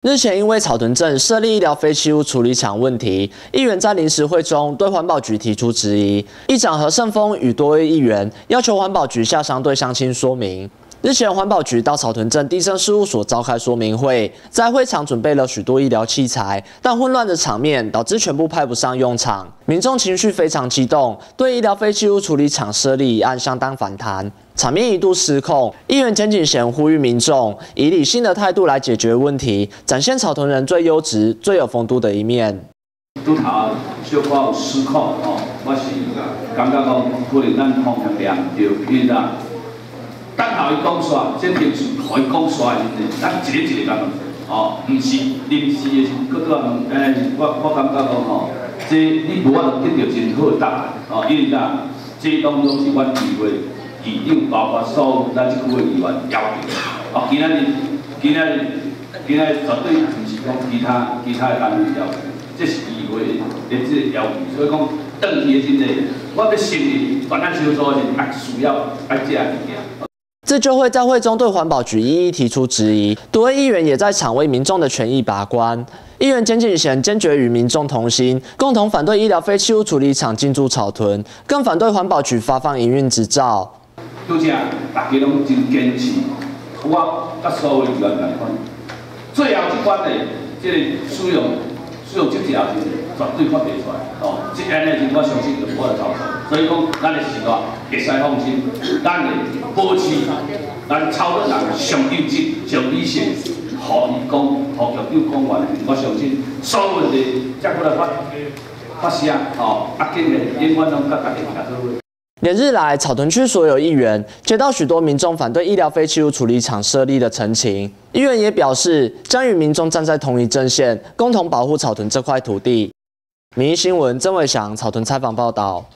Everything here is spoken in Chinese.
日前因为草屯镇设立医疗废弃物处理厂问题，议员在临时会中对环保局提出质疑。议长何胜峰与多位议员要求环保局下乡对乡亲说明。日前，环保局到草屯镇地政事务所召开说明会，在会场准备了许多医疗器材，但混乱的场面导致全部派不上用场，民众情绪非常激动，对医疗废弃物处理厂设立一案相当反弹。 场面一度失控，议员简景贤呼吁民众以理性的态度来解决问题，展现草屯人最优质、最有风度的一面。 拄头小可有失控哦，我是感觉讲可能咱方向念唔对，因为啦，等候伊讲煞，这平时互伊讲煞的时阵，咱一个一个甲问哦，唔是临时的时候，搁倒问，我感觉讲吼，这你无法度得到真好的答案哦，因为啦，这当中是阮议会。 议长包括所有咱即区的议员要求，哦，今仔日绝对唔是讲其他的单位要求，这是议会的即个要求，所以讲转去的真个，我要承认，办咱小组的人需要爱这样物件。 自救会在会中对环保局一一提出质疑，多位议员也在场为民众的权益把关。议员简景贤坚决与民众同心，共同反对医疗废弃物处理厂进驻草屯，更反对环保局发放营运执照。 拄则大家拢真坚持，我甲所有议员同款。最后一关的即个使用执照是绝对发袂出来，哦，即安尼是我相信就我的操作。所以讲，咱的时代会使放心，咱会保持咱操作人上优质、上理性，互伊讲，互局长讲完，我相信所有问题才过来发声，哦，紧的永远拢甲大家合作。 连日来，草屯区所有议员接到许多民众反对医疗废弃物处理厂设立的陈情，议员也表示将与民众站在同一阵线，共同保护草屯这块土地。民意新闻曾伟翔草屯采访报道。